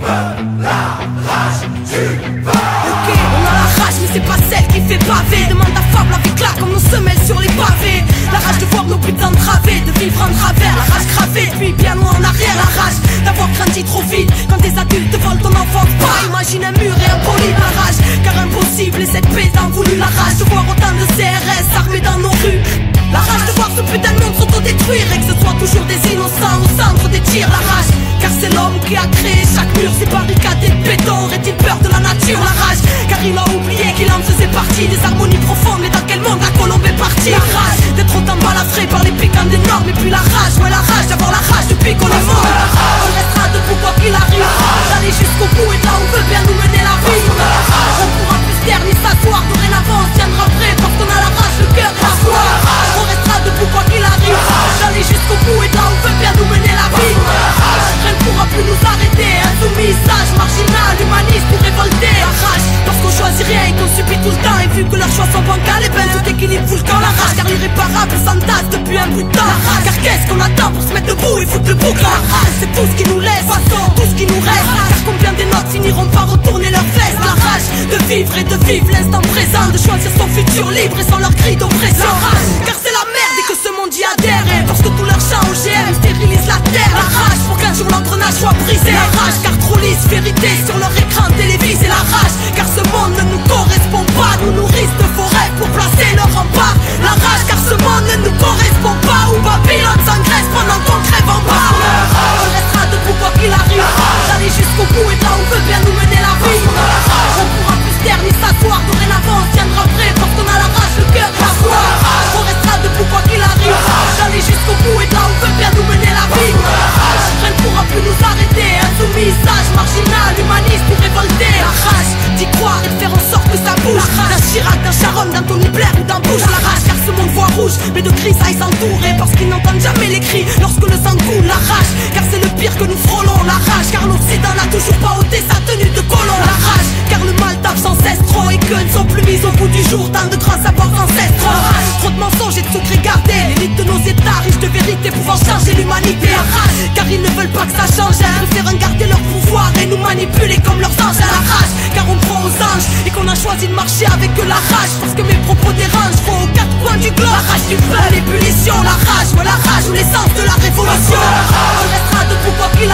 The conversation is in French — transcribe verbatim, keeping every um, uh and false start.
Ok, on a la rage mais c'est pas celle qui fait pavé. Demande à Fable avec là comme nos semelles sur les pavés. La rage de voir nos buts entravés, de vivre en travers. La rage gravée depuis bien loin en arrière. La rage d'avoir grandi trop vite quand des adultes volent ton enfance. Pas imagine un mur et un poli. La rage car impossible et cette paix t'en voulu. La rage de voir autant de C R S armés dans nos rues. La rage de voir ce putain de monde s'autodétruire et que ce soit toujours des innocents au centre des tirs. La rage car c'est l'homme qui a créé chaque mur. Ces barricades et béton. Aurait-il peur de la nature? La rage car il a oublié qu'il en faisait partie. Des harmonies profondes, mais dans quel monde la colombe est partie? La rage d'être autant balafré par les piquants des normes. Et puis la rage, ouais la rage d'avoir la rage depuis qu'on est mort. On restera debout quoi qu'il arrive, d'aller jusqu'au bout et de là on veut bien nous mener la vie. On pourra plus se taire ni s'asseoir. Dorénavant on tiendra prêt parce qu'on a la rage, le cœur et la foi. On restera debout quoi qu'il arrive, d'aller jusqu'au bout et de là on veut bien nous mener la vie. Rien ne pourra plus nous arrêter. Insoumis, sage, marginal, humaniste ou révolté. La rage parce qu'on choisit rien et qu'on subit tout le temps. Et vu que leurs choix sont bancals, et ben tout équilibre fout le camp. La rage car l'irréparable s'entasse depuis un bout de temps. La rage car qu'est-ce qu'on attend pour se mettre debout et foutre le bouc? La rage c'est tout ce qui nous laisse, façon, tout ce qui nous reste. Car combien des nôtres finiront par retourner leurs vestes? La rage de vivre et de vivre l'instant présent, de choisir son futur libre et sans leur cri d'oppression. La rage car c'est la merde et que ce monde y adhère. Et parce que tous leurs chants O G M stérilisent la terre. La rage pour qu'un jour l'engrenage soit brisé. La rage car trop lisse vérité sur leur écran télévisé. La rage car ce monde ne nous correspond pas. Nous nourrissent de faux rêves pour placer leur rempart. La rage car ce monde ne nous correspond pas. Où Babylone s'engraisse pendant qu'on crève en bas. On restera debout quoi qu'il arrive, d'aller jusqu'au bout et de là on veut bien nous mener la vie. On pourra plus se taire ni s'asseoir. Dorénavant on tiendra prêt parce qu'on a la rage, le cœur et la foi. On restera debout quoi qu'il arrive, d'aller jusqu'au bout et de là on veut bien nous mener la vie. Rien ne pourra plus nous arrêter. Insoumis, sage, marginal, humaniste ou révolté. La rage d'y croire et de faire en sorte que ça bouge. D'un Chirac, d'un Sharon, d'un Tony Blair ou d'un Bush. La rage car ce monde voit rouge, mais de grisailles s'entourer parce qu'ils n'entendent jamais les cris lorsque le sang coule. La rage car c'est le pire que nous frôlons. La rage car l'Occident n'a toujours pas ôté sa tenue de colon. La rage car le mal tape sans cesse trop et que ne sont plus mis au bout du jour tant de grands savoirs ancestraux. Trop de mensonges et de secrets gardés, l'élite de nos états riches de vérité pouvant changer l'humanité. La rage car ils ne veulent pas que ça change. Ils préfèrent garder leur pouvoir et nous manipuler comme leurs anges. La rage car on prend aux anges et qu'on a choisi de marcher avec la rage parce que mes propos dérangent. Faut aux quatre coins du globe. La rage du peuple, l'ébullition, la rage, ouais la rage ou l'essence de la révolution. On restera debout quoi qu'il